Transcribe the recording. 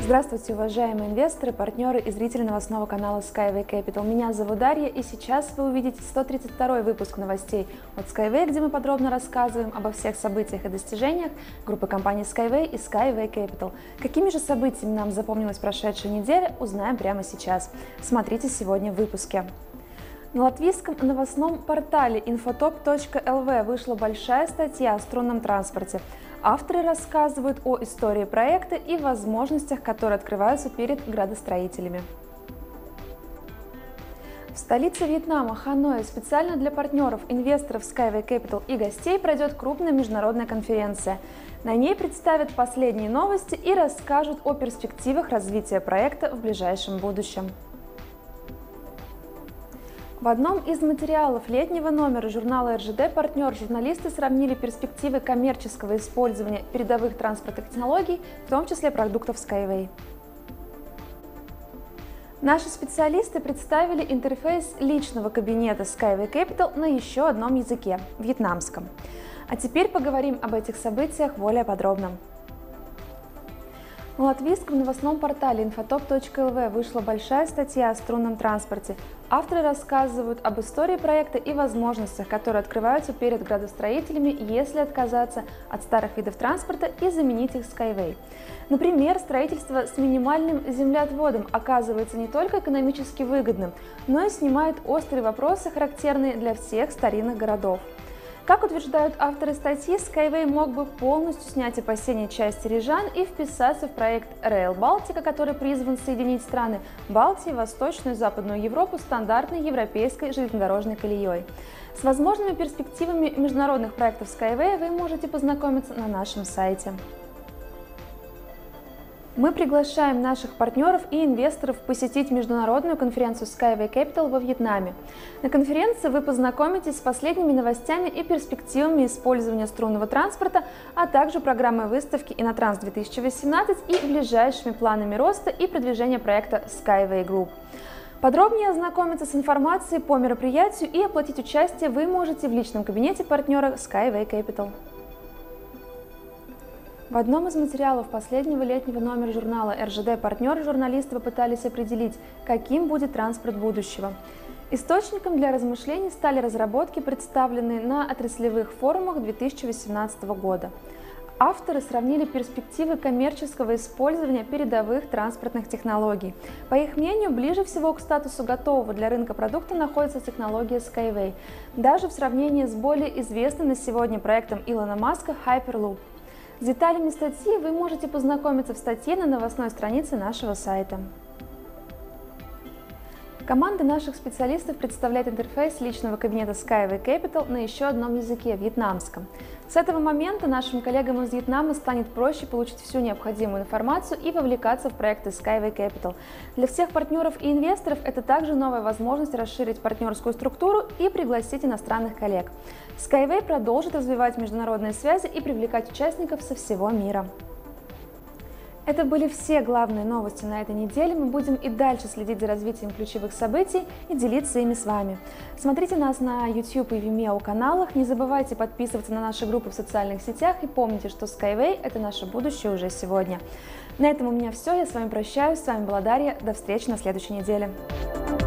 Здравствуйте, уважаемые инвесторы, партнеры и зрители новостного канала Skyway Capital. Меня зовут Дарья, и сейчас вы увидите 132-й выпуск новостей от Skyway, где мы подробно рассказываем обо всех событиях и достижениях группы компаний Skyway и Skyway Capital. Какими же событиями нам запомнилась прошедшая неделя, узнаем прямо сейчас. Смотрите сегодня в выпуске. На латвийском новостном портале infotop.lv вышла большая статья о струнном транспорте. Авторы рассказывают о истории проекта и возможностях, которые открываются перед градостроителями. В столице Вьетнама, Ханое, специально для партнеров, инвесторов Skyway Capital и гостей пройдет крупная международная конференция. На ней представят последние новости и расскажут о перспективах развития проекта в ближайшем будущем. В одном из материалов летнего номера журнала РЖД «Партнер» журналисты сравнили перспективы коммерческого использования передовых транспортных технологий, в том числе продуктов Skyway. Наши специалисты представили интерфейс личного кабинета Skyway Capital на еще одном языке – вьетнамском. А теперь поговорим об этих событиях более подробно. На латвийском новостном портале infotop.lv вышла большая статья о струнном транспорте. Авторы рассказывают об истории проекта и возможностях, которые открываются перед градостроителями, если отказаться от старых видов транспорта и заменить их Skyway. Например, строительство с минимальным землеотводом оказывается не только экономически выгодным, но и снимает острые вопросы, характерные для всех старинных городов. Как утверждают авторы статьи, Skyway мог бы полностью снять опасения части рижан и вписаться в проект Rail Baltica, который призван соединить страны Балтии, Восточную и Западную Европу стандартной европейской железнодорожной колеей. С возможными перспективами международных проектов Skyway вы можете познакомиться на нашем сайте. Мы приглашаем наших партнеров и инвесторов посетить международную конференцию Skyway Capital во Вьетнаме. На конференции вы познакомитесь с последними новостями и перспективами использования струнного транспорта, а также программой выставки Инотранс 2018 и ближайшими планами роста и продвижения проекта Skyway Group. Подробнее ознакомиться с информацией по мероприятию и оплатить участие вы можете в личном кабинете партнера Skyway Capital. В одном из материалов последнего летнего номера журнала РЖД «Партнер» журналисты попытались определить, каким будет транспорт будущего. Источником для размышлений стали разработки, представленные на отраслевых форумах 2018 года. Авторы сравнили перспективы коммерческого использования передовых транспортных технологий. По их мнению, ближе всего к статусу готового для рынка продукта находится технология Skyway, даже в сравнении с более известным на сегодня проектом Илона Маска Hyperloop. С деталями статьи вы можете познакомиться в статье на новостной странице нашего сайта. Команда наших специалистов представляет интерфейс личного кабинета Skyway Capital на еще одном языке – вьетнамском. С этого момента нашим коллегам из Вьетнама станет проще получить всю необходимую информацию и вовлекаться в проекты Skyway Capital. Для всех партнеров и инвесторов это также новая возможность расширить партнерскую структуру и пригласить иностранных коллег. Skyway продолжит развивать международные связи и привлекать участников со всего мира. Это были все главные новости на этой неделе. Мы будем и дальше следить за развитием ключевых событий и делиться ими с вами. Смотрите нас на YouTube и Vimeo каналах, не забывайте подписываться на наши группы в социальных сетях и помните, что Skyway – это наше будущее уже сегодня. На этом у меня все, я с вами прощаюсь, с вами была Дарья, до встречи на следующей неделе.